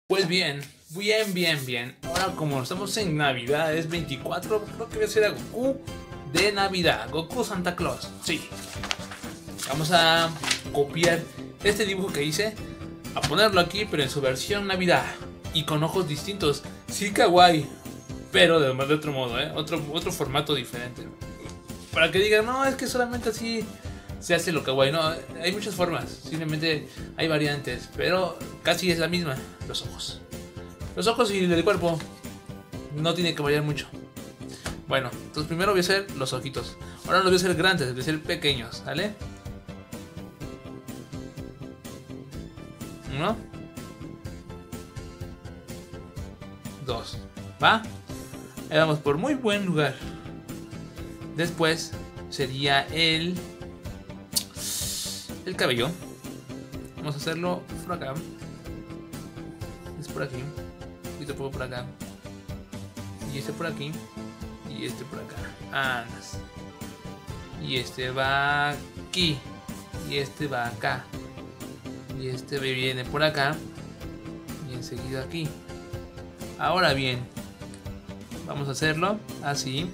Pues bien, bien. Ahora como estamos en Navidad, es 24, creo que voy a hacer a Goku de Navidad. Goku Santa Claus, sí. Vamos a copiar este dibujo que hice, a ponerlo aquí, pero en su versión Navidad. Y con ojos distintos. Sí, kawaii, pero de otro modo, otro formato diferente. Para que digan, no, es que solamente así se hace lo kawaii. No, hay muchas formas, simplemente hay variantes, pero casi es la misma. Los ojos. Los ojos y el cuerpo no tiene que variar mucho. Bueno, entonces primero voy a hacer los ojitos. Ahora los voy a hacer grandes, voy a hacer pequeños, ¿vale? Uno. Dos. ¿Va? Ahí vamos por muy buen lugar. Después sería el cabello. Vamos a hacerlo por acá. Es por aquí. Y te pongo por acá. Y este por aquí. Y este por acá. Andas. Y este va aquí. Y este va acá. Y este viene por acá. Y enseguida aquí. Ahora bien, vamos a hacerlo así.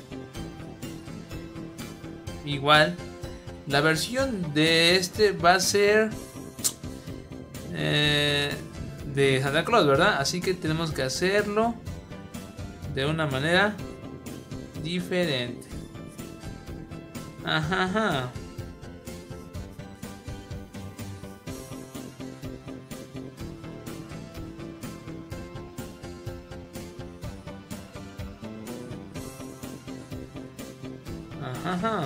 Igual. La versión de este va a ser de Santa Claus, ¿verdad? Así que tenemos que hacerlo de una manera diferente. Ajá. Ajá.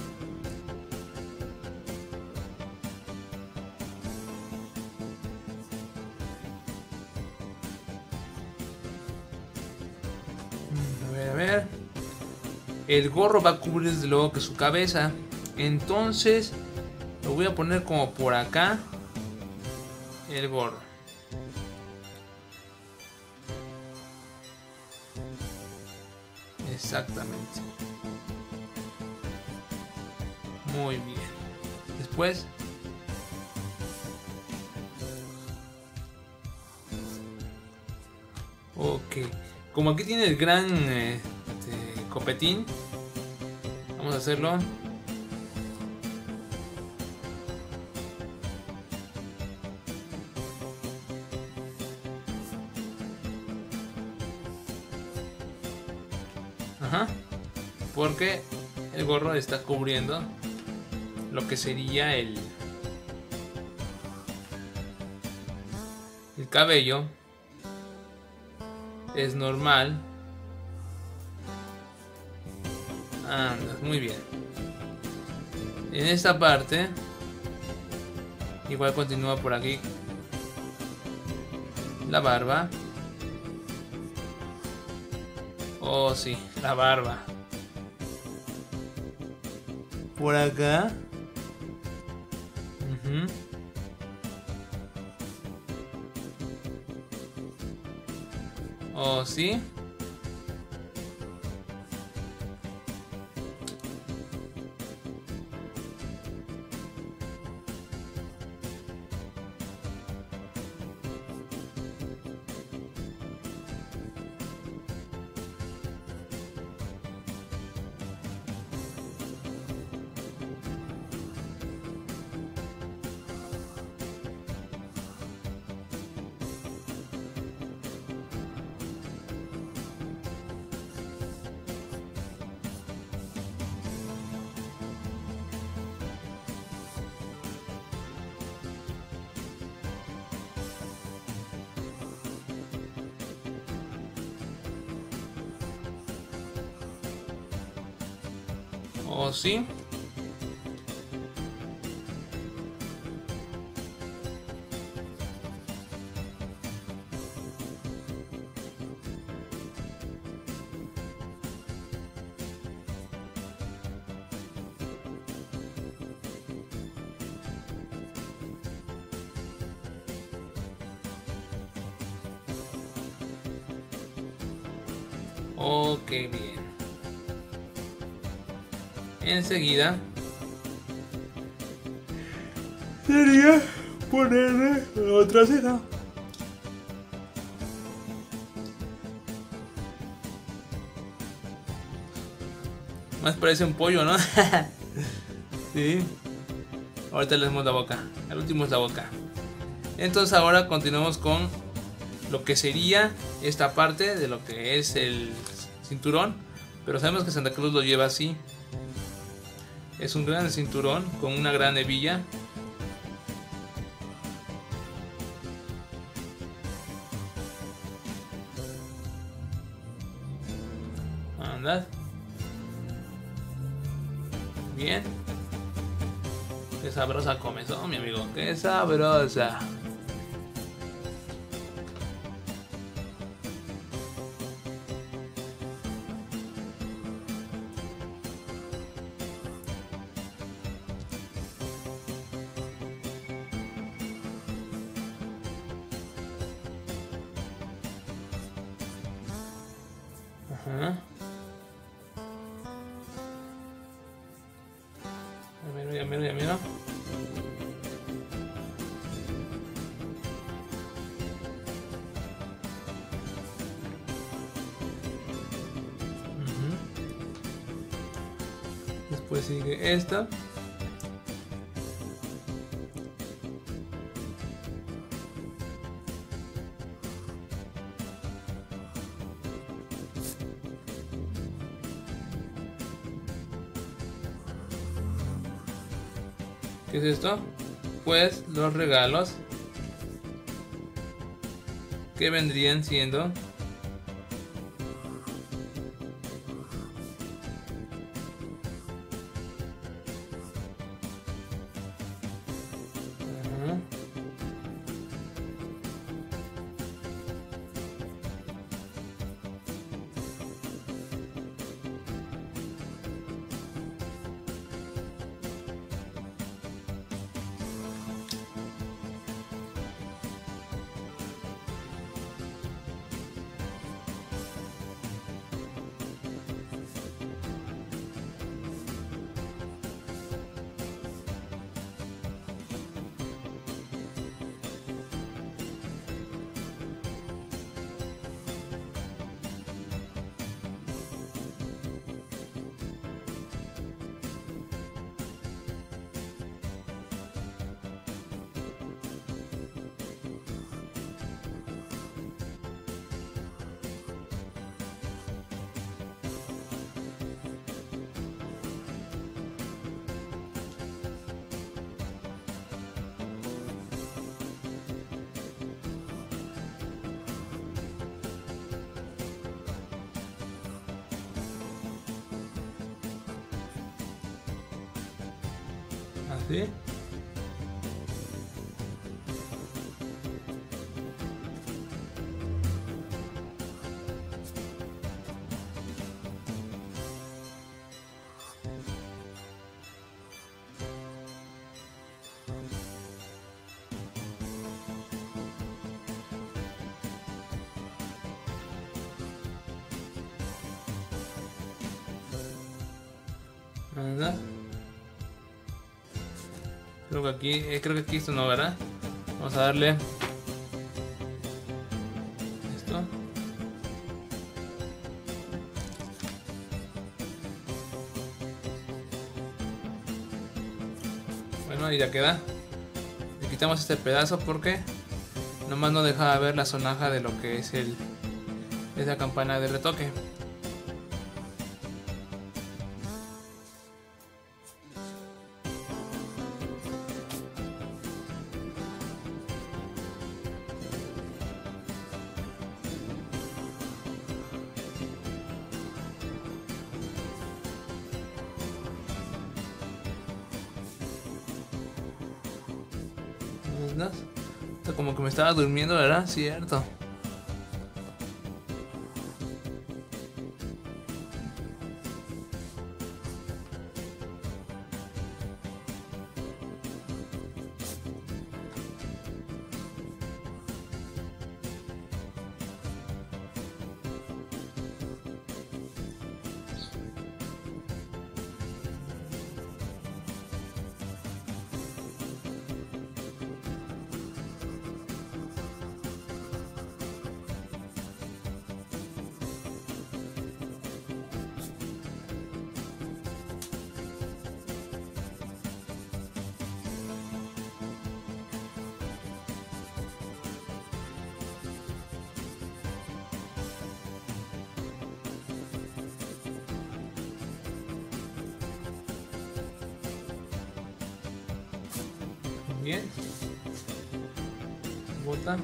A ver. El gorro va a cubrir desde luego que su cabeza. Entonces lo voy a poner como por acá. El gorro. Exactamente. Muy bien. Después ok. Como aquí tiene el gran copetín, vamos a hacerlo. Ajá. Porque el gorro está cubriendo lo que sería el cabello. Es normal. Andas, muy bien. En esta parte igual continúa por aquí la barba. Oh sí, la barba. Por acá. Oh sí. Oh sí. Ok, bien. Enseguida sería ponerle otra ceja. Más parece un pollo, ¿no? Sí. Ahorita le damos la boca. El último es la boca. Entonces ahora continuamos con lo que sería esta parte de lo que es el cinturón. Pero sabemos que Santa Claus lo lleva así. Es un gran cinturón con una gran hebilla. Andad. Bien. Qué sabrosa comezón, mi amigo. Qué sabrosa. Ajá. Ya miro. Después sigue esta. ¿Qué es esto? Pues los regalos que vendrían siendo así. Anda. Creo que aquí esto no, ¿verdad? Vamos a darle esto. Bueno, y ya queda. Le quitamos este pedazo porque nomás no deja ver la sonaja de lo que es esa campana de retoque. Como que me estaba durmiendo, ¿verdad? Cierto. bien. Bota.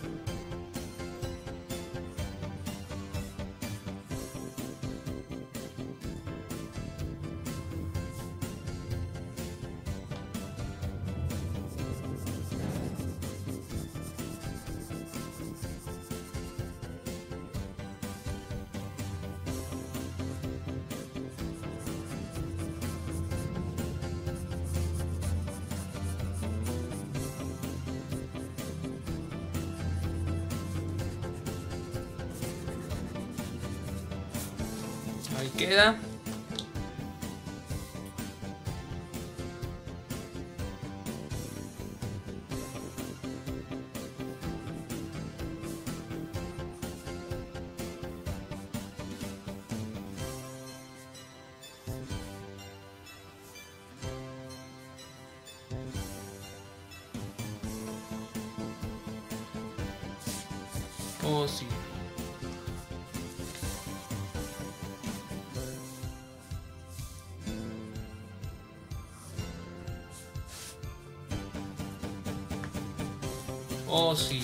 Ahí queda. Oh, sí. Oh, sí.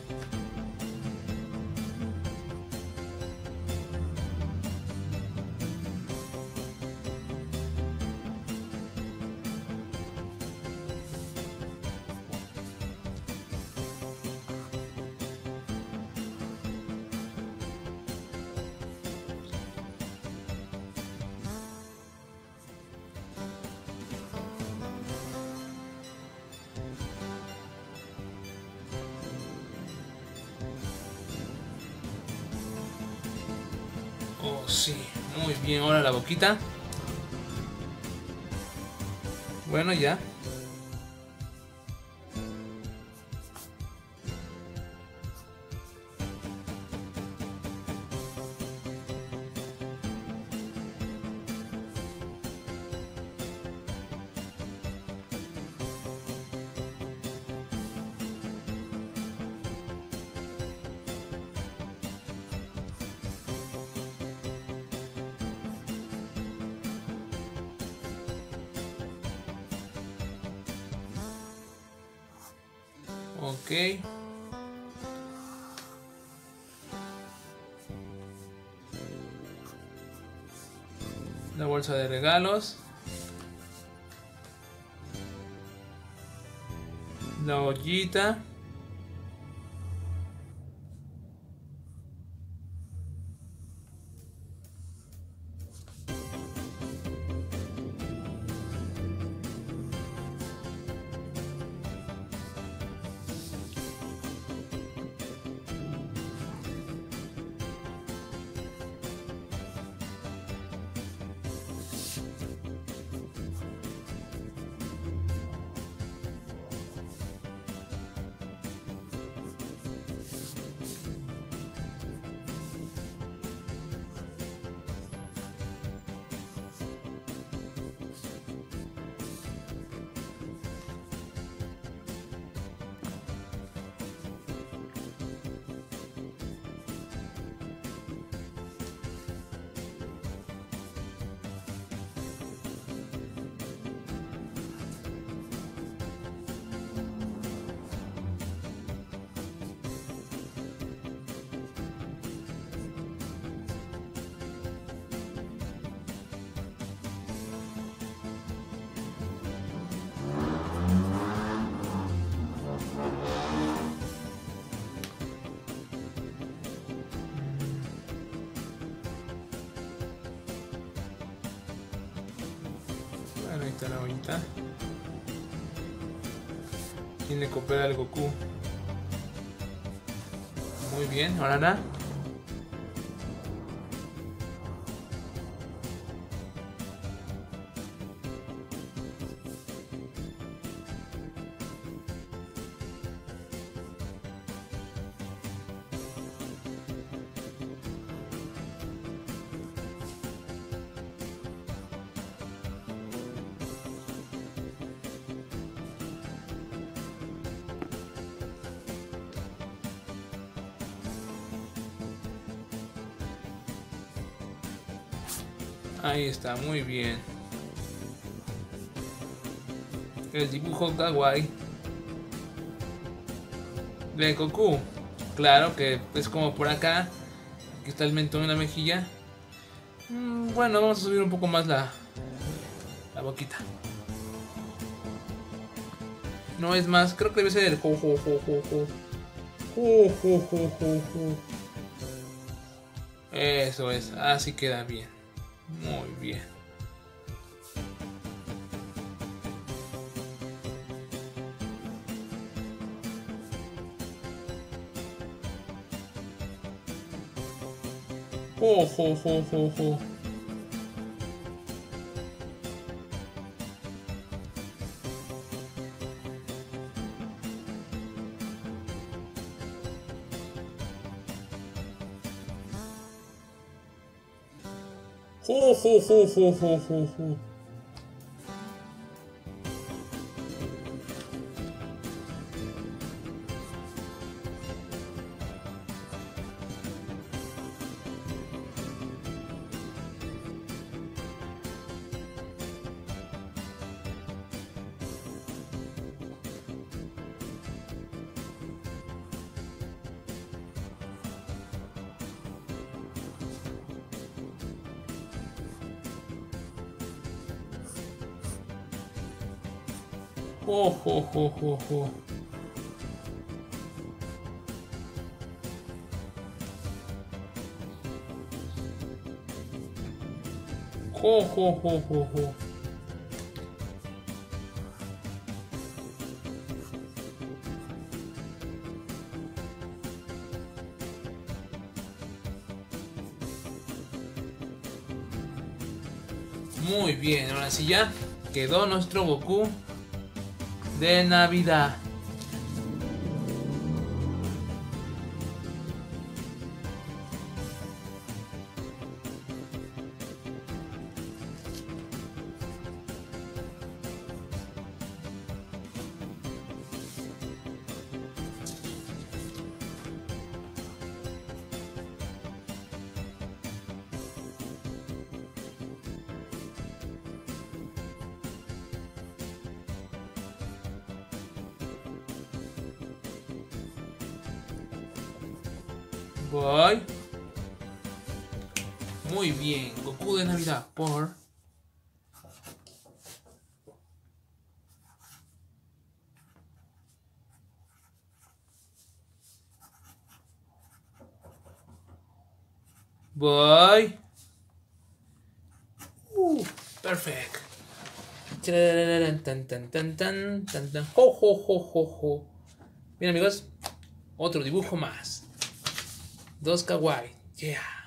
Oh, sí. Muy bien. Ahora la boquita. Bueno, ya. Ok. La bolsa de regalos. La ollita. Bueno, ahí está la ollita. Tiene que copiar al Goku. Muy bien, ahora nada. Ahí está, muy bien. El dibujo kawaii. de Goku. Claro que es como por acá. Aquí está el mentón en la mejilla. Bueno, vamos a subir un poco más la boquita. No es más, creo que debe ser el jo jo jo jo jo. Jo jo jo jo jo. Eso es, así queda bien. Muy bien. Jo jo jo jo jo. Jo, jo, jo, jo, jo, jo, jo. Jo, jo, jo, jo, jo. Jo, jo, jo, jo, jo. Muy bien, ahora sí ya quedó nuestro Goku de Navidad. Voy. Muy bien, Goku de Navidad por... Voy. Perfect. Tan, tan, tan, tan, tan, tan. Jo, jo, jo, jo, jo. Bien, amigos, otro dibujo más. 2 kawaii. Yeah.